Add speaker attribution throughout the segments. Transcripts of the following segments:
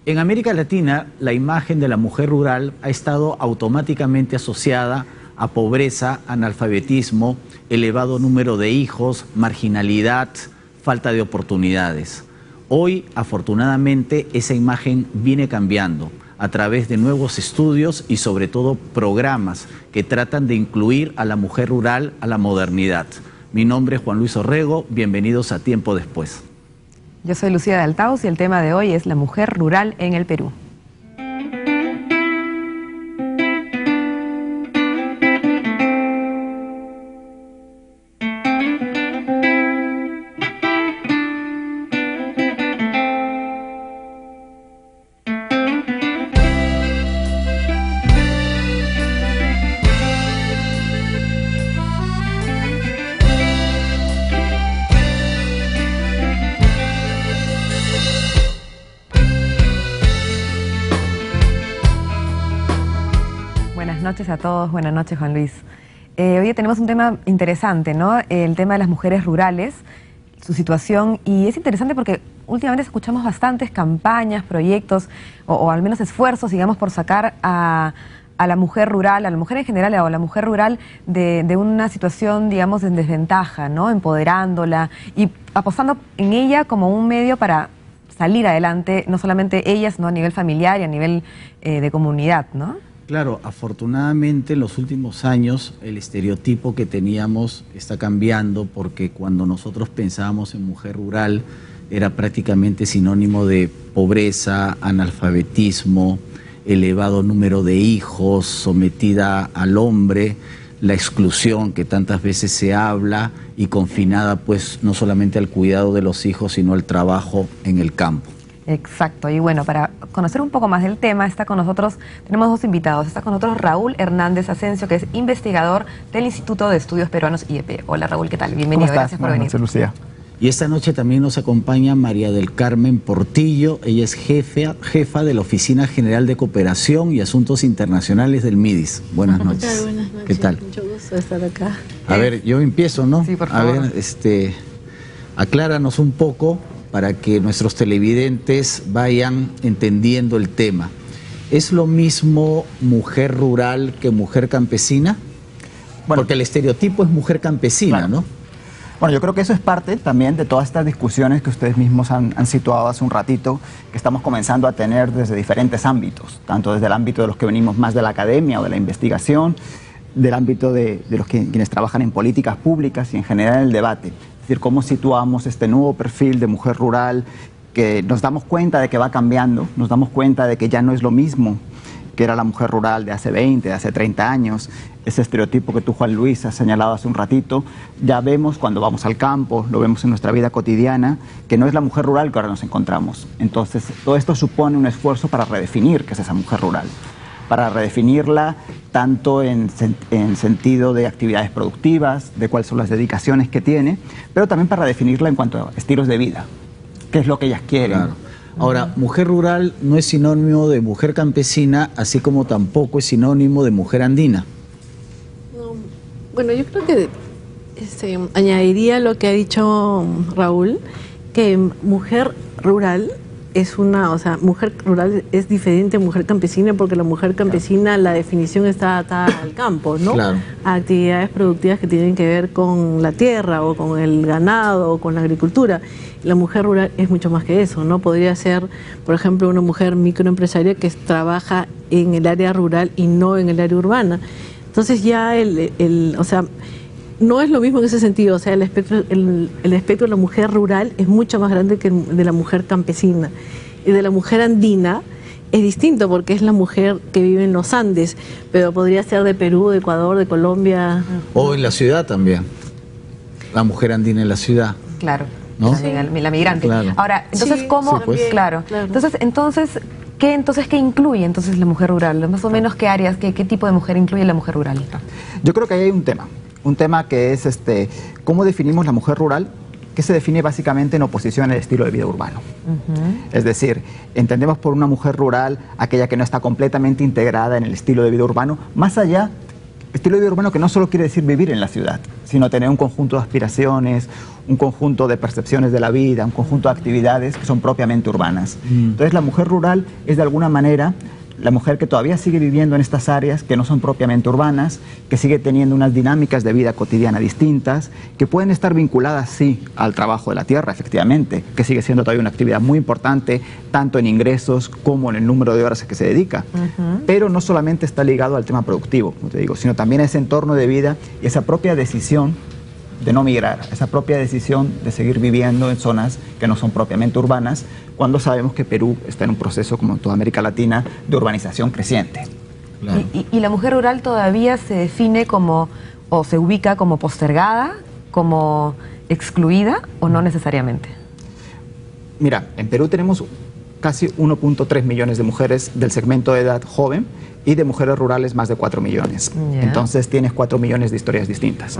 Speaker 1: En América Latina, la imagen de la mujer rural ha estado automáticamente asociada a pobreza, analfabetismo, elevado número de hijos, marginalidad, falta de oportunidades. Hoy, afortunadamente, esa imagen viene cambiando a través de nuevos estudios y sobre todo programas que tratan de incluir a la mujer rural a la modernidad. Mi nombre es Juan Luis Orrego, bienvenidos a Tiempo Después.
Speaker 2: Yo soy Lucía de Altaus y el tema de hoy es la mujer rural en el Perú. Buenas noches a todos, buenas noches Juan Luis. Hoy tenemos un tema interesante, ¿no? El tema de las mujeres rurales, su situación, y es interesante porque últimamente escuchamos bastantes campañas, proyectos, o al menos esfuerzos, digamos, por sacar a la mujer rural, a la mujer en general, o a la mujer rural de una situación, digamos, en desventaja, ¿no? Empoderándola y apostando en ella como un medio para salir adelante, no solamente ellas, ¿no? A nivel familiar y a nivel de comunidad, ¿no?
Speaker 1: Claro, afortunadamente en los últimos años el estereotipo que teníamos está cambiando, porque cuando nosotros pensábamos en mujer rural era prácticamente sinónimo de pobreza, analfabetismo, elevado número de hijos, sometida al hombre, la exclusión que tantas veces se habla y confinada pues no solamente al cuidado de los hijos sino al trabajo en el campo.
Speaker 2: Exacto, y bueno, para conocer un poco más del tema, está con nosotros, tenemos dos invitados. Está con nosotros Raúl Hernández Asensio, que es investigador del Instituto de Estudios Peruanos IEP. Hola Raúl, ¿qué tal? Bienvenido, gracias por venir.
Speaker 3: Buenas noches, Lucía.
Speaker 1: Y esta noche también nos acompaña María del Carmen Portillo. Ella es jefa de la Oficina General de Cooperación y Asuntos Internacionales del MIDIS. Buenas noches.
Speaker 4: Buenas noches.
Speaker 1: ¿Qué tal?
Speaker 4: Mucho gusto estar acá.
Speaker 1: A ver, yo empiezo, ¿no?
Speaker 2: Sí, por favor.
Speaker 1: A ver, acláranos un poco para que nuestros televidentes vayan entendiendo el tema. ¿Es lo mismo mujer rural que mujer campesina? Bueno, porque el estereotipo es mujer campesina, claro, ¿no?
Speaker 3: Bueno, yo creo que eso es parte también de todas estas discusiones que ustedes mismos han situado hace un ratito, que estamos comenzando a tener desde diferentes ámbitos, tanto desde el ámbito de los que venimos más de la academia o de la investigación, del ámbito de los quienes trabajan en políticas públicas y en general en el debate. Es decir, cómo situamos este nuevo perfil de mujer rural, que nos damos cuenta de que va cambiando, nos damos cuenta de que ya no es lo mismo que era la mujer rural de hace 20, de hace 30 años, ese estereotipo que tú, Juan Luis, has señalado hace un ratito, ya vemos cuando vamos al campo, lo vemos en nuestra vida cotidiana, que no es la mujer rural que ahora nos encontramos. Entonces, todo esto supone un esfuerzo para redefinir qué es esa mujer rural, para redefinirla tanto en sentido de actividades productivas, de cuáles son las dedicaciones que tiene, pero también para redefinirla en cuanto a estilos de vida, qué es lo que ellas quieren.
Speaker 1: Claro. Ahora, mujer rural no es sinónimo de mujer campesina, así como tampoco es sinónimo de mujer andina.
Speaker 4: No, bueno, yo creo que añadiría lo que ha dicho Raúl, que mujer rural es mujer rural es diferente a mujer campesina, porque la mujer campesina, claro, la definición está atada al campo, ¿no?
Speaker 1: Claro.
Speaker 4: A actividades productivas que tienen que ver con la tierra o con el ganado o con la agricultura. La mujer rural es mucho más que eso, ¿no? Podría ser, por ejemplo, una mujer microempresaria que trabaja en el área rural y no en el área urbana. Entonces ya no es lo mismo en ese sentido, o sea, el espectro de la mujer rural es mucho más grande que el de la mujer campesina. Y de la mujer andina es distinto porque es la mujer que vive en los Andes, pero podría ser de Perú, de Ecuador, de Colombia.
Speaker 1: O en la ciudad también, la mujer andina en la ciudad.
Speaker 2: Claro,
Speaker 1: ¿no?
Speaker 2: La migrante.
Speaker 1: Claro.
Speaker 2: Ahora, entonces,
Speaker 4: sí,
Speaker 2: ¿cómo?
Speaker 4: sí, pues.
Speaker 2: Claro. Entonces, ¿qué incluye entonces la mujer rural? Más o menos, ¿qué áreas, qué tipo de mujer incluye la mujer rural?
Speaker 3: Yo creo que ahí hay un tema que es cómo definimos la mujer rural, que se define básicamente en oposición al estilo de vida urbano. Es decir, entendemos por una mujer rural aquella que no está completamente integrada en el estilo de vida urbano, más allá Estilo de vida urbano que no solo quiere decir vivir en la ciudad, sino tener un conjunto de aspiraciones, un conjunto de percepciones de la vida, un conjunto de actividades que son propiamente urbanas. Entonces la mujer rural es de alguna manera la mujer que todavía sigue viviendo en estas áreas que no son propiamente urbanas, que sigue teniendo unas dinámicas de vida cotidiana distintas, que pueden estar vinculadas, sí, al trabajo de la tierra, efectivamente, que sigue siendo todavía una actividad muy importante, tanto en ingresos como en el número de horas a que se dedica. Pero no solamente está ligado al tema productivo, como te digo, sino también a ese entorno de vida y esa propia decisión de no migrar, esa propia decisión de seguir viviendo en zonas que no son propiamente urbanas, cuando sabemos que Perú está en un proceso, como en toda América Latina, de urbanización creciente.
Speaker 2: Claro. ¿Y la mujer rural todavía se define como, o se ubica como postergada, como excluida, o no necesariamente?
Speaker 3: Mira, en Perú tenemos casi 1.3 millones de mujeres del segmento de edad joven y de mujeres rurales más de 4 millones. Entonces tienes 4 millones de historias distintas.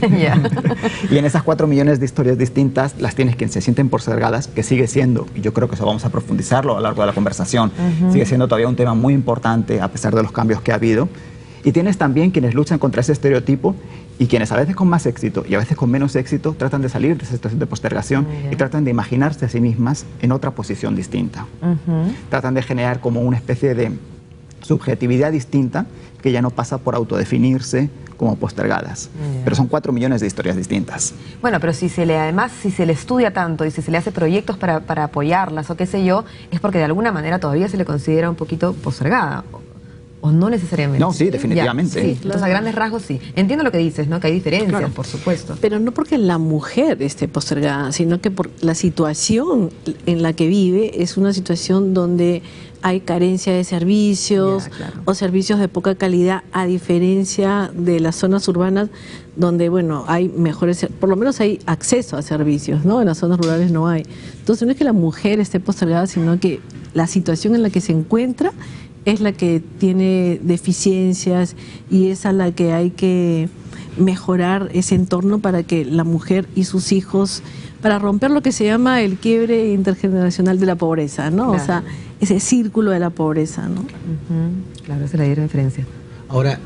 Speaker 3: Y en esas 4 millones de historias distintas las tienes quienes se sienten postergadas, que sigue siendo, y yo creo que eso vamos a profundizarlo a lo largo de la conversación, sigue siendo todavía un tema muy importante a pesar de los cambios que ha habido. Y tienes también quienes luchan contra ese estereotipo y quienes a veces con más éxito y a veces con menos éxito tratan de salir de esa situación de postergación y tratan de imaginarse a sí mismas en otra posición distinta. Tratan de generar como una especie de subjetividad distinta que ya no pasa por autodefinirse como postergadas. Pero son 4 millones de historias distintas.
Speaker 2: Bueno, pero si se le, además, si se le estudia tanto y si se le hace proyectos para apoyarlas o qué sé yo, es porque de alguna manera todavía se le considera un poquito postergada. ¿O no necesariamente?
Speaker 3: No, sí, definitivamente.
Speaker 2: Sí, entonces a grandes rasgos sí. Entiendo lo que dices, ¿no? Que hay diferencias, por supuesto.
Speaker 4: Pero no porque la mujer esté postergada, sino que por la situación en la que vive es una situación donde hay carencia de servicios o servicios de poca calidad, a diferencia de las zonas urbanas donde, bueno, hay mejores, por lo menos hay acceso a servicios, ¿no? En las zonas rurales no hay. Entonces no es que la mujer esté postergada, sino que la situación en la que se encuentra es la que tiene deficiencias y es a la que hay que mejorar ese entorno para que la mujer y sus hijos, para romper lo que se llama el quiebre intergeneracional de la pobreza, ¿no? Claro. O sea, ese círculo de la pobreza, ¿no?
Speaker 2: Claro, esa es la diferencia.
Speaker 1: Ahora,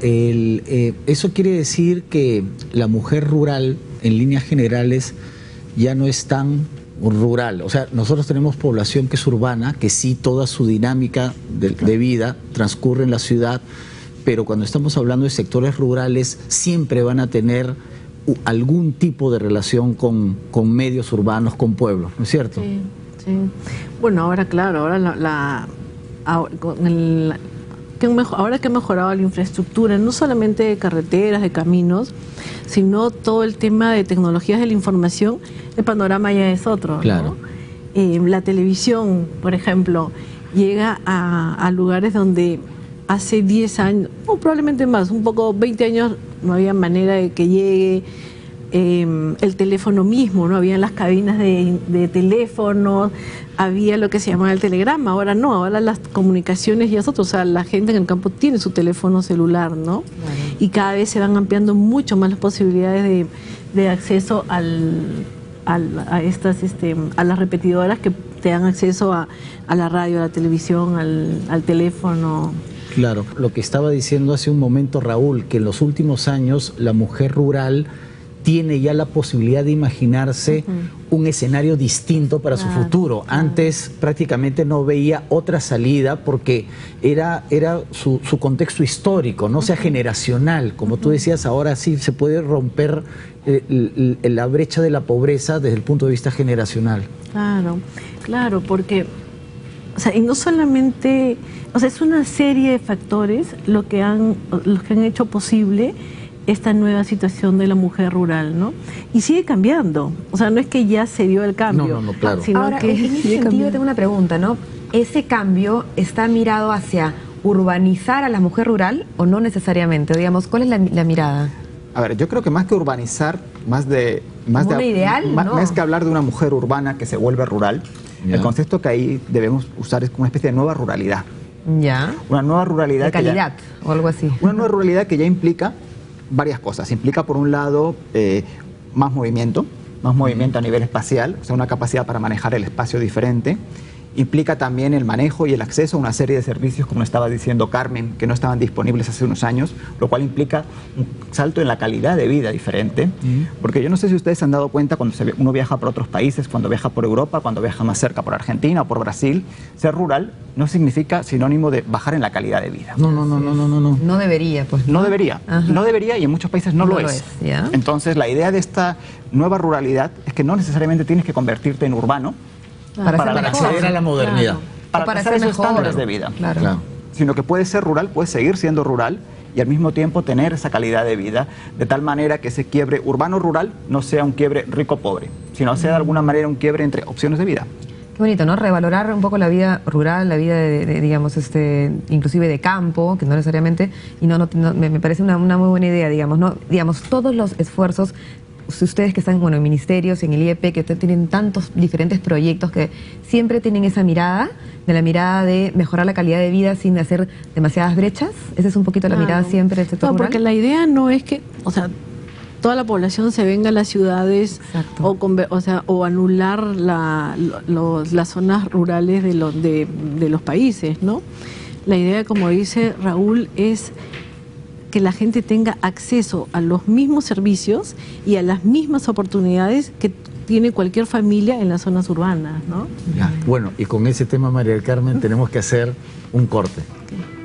Speaker 1: eso quiere decir que la mujer rural, en líneas generales, ya no es tan rural. O sea, nosotros tenemos población que es urbana, que sí, toda su dinámica de vida transcurre en la ciudad, pero cuando estamos hablando de sectores rurales, siempre van a tener algún tipo de relación con medios urbanos, con pueblos, ¿no es cierto?
Speaker 4: Sí, sí. Bueno, ahora claro, ahora ahora que ha mejorado la infraestructura, no solamente de carreteras, de caminos, sino todo el tema de tecnologías de la información, el panorama ya es otro,
Speaker 1: claro,
Speaker 4: ¿no? La televisión, por ejemplo, llega a lugares donde hace 10 años, o probablemente más, un poco 20 años, no había manera de que llegue. El teléfono mismo, ¿no? Había las cabinas de teléfonos, había lo que se llamaba el telegrama, ahora no, ahora las comunicaciones ya es otro, o sea, la gente en el campo tiene su teléfono celular, ¿no? Y cada vez se van ampliando mucho más las posibilidades de acceso a las repetidoras que te dan acceso a la radio, a la televisión, al teléfono.
Speaker 1: Claro, lo que estaba diciendo hace un momento Raúl, que en los últimos años la mujer rural tiene ya la posibilidad de imaginarse un escenario distinto para su futuro. Antes prácticamente no veía otra salida porque era su contexto histórico, no sea generacional. Como tú decías, ahora sí se puede romper la brecha de la pobreza desde el punto de vista generacional.
Speaker 4: Claro, claro, porque, o sea, y no solamente, o sea, es una serie de factores los que han hecho posible esta nueva situación de la mujer rural, ¿no? Y sigue cambiando, o sea, no es que ya se dio el cambio.
Speaker 1: No, claro.
Speaker 4: Sino
Speaker 2: ahora,
Speaker 4: que
Speaker 2: en ese sentido tengo una pregunta, ¿no? ¿Ese cambio está mirado hacia urbanizar a la mujer rural o no necesariamente? Digamos, ¿cuál es la mirada?
Speaker 3: A ver, yo creo que más que urbanizar, más que hablar de una mujer urbana que se vuelve rural, el concepto que ahí debemos usar es como una especie de nueva ruralidad.
Speaker 2: Ya.
Speaker 3: Una nueva ruralidad.
Speaker 2: De calidad o algo así.
Speaker 3: Una nueva ruralidad que ya implica varias cosas. Implica, por un lado, más movimiento a nivel espacial, o sea, una capacidad para manejar el espacio diferente. implica también el manejo y el acceso a una serie de servicios, como estaba diciendo Carmen, que no estaban disponibles hace unos años, lo cual implica un salto en la calidad de vida diferente, porque yo no sé si ustedes se han dado cuenta cuando uno viaja por otros países, cuando viaja por Europa, cuando viaja más cerca por Argentina o por Brasil, ser rural no significa sinónimo de bajar en la calidad de vida.
Speaker 1: No.
Speaker 2: No debería, pues.
Speaker 3: No debería, no debería, y en muchos países no lo es.
Speaker 2: ¿Ya?
Speaker 3: Entonces la idea de esta nueva ruralidad es que no necesariamente tienes que convertirte en urbano
Speaker 2: Para
Speaker 1: acceder a la modernidad.
Speaker 3: para alcanzar esos estándares de vida,
Speaker 2: Claro.
Speaker 3: sino que puedes ser rural, puedes seguir siendo rural y al mismo tiempo tener esa calidad de vida, de tal manera que ese quiebre urbano-rural no sea un quiebre rico-pobre, sino sea de alguna manera un quiebre entre opciones de vida.
Speaker 2: Qué bonito, ¿no? Revalorar un poco la vida rural, la vida digamos, inclusive de campo, que no necesariamente, y me parece una muy buena idea, digamos, ¿no? Digamos, todos los esfuerzos, ustedes que están, bueno, en ministerios, en el IEP, que tienen tantos diferentes proyectos que siempre tienen esa mirada, de la mirada de mejorar la calidad de vida sin hacer demasiadas brechas. Esa es un poquito la mirada siempre del sector rural.
Speaker 4: Porque la idea no es que, o sea, toda la población se venga a las ciudades o anular las zonas rurales de los países, ¿no? La idea, como dice Raúl, es que la gente tenga acceso a los mismos servicios y a las mismas oportunidades que tiene cualquier familia en las zonas urbanas, ¿no?
Speaker 1: Ya. Bueno, y con ese tema, María del Carmen, tenemos que hacer un corte.
Speaker 4: Okay.